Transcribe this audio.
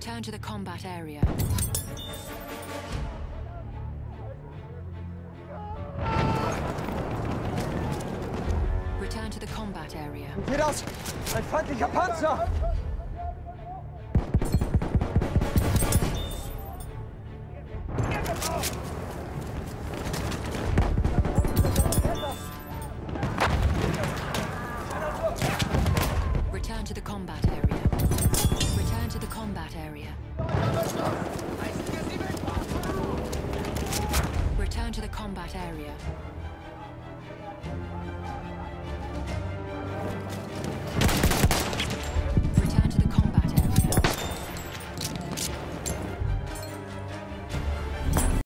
Return to the combat area. Return to the combat area. Wie das? Ein feindlicher Panzer! Return to the combat area. Return to the combat area. Return to the combat area.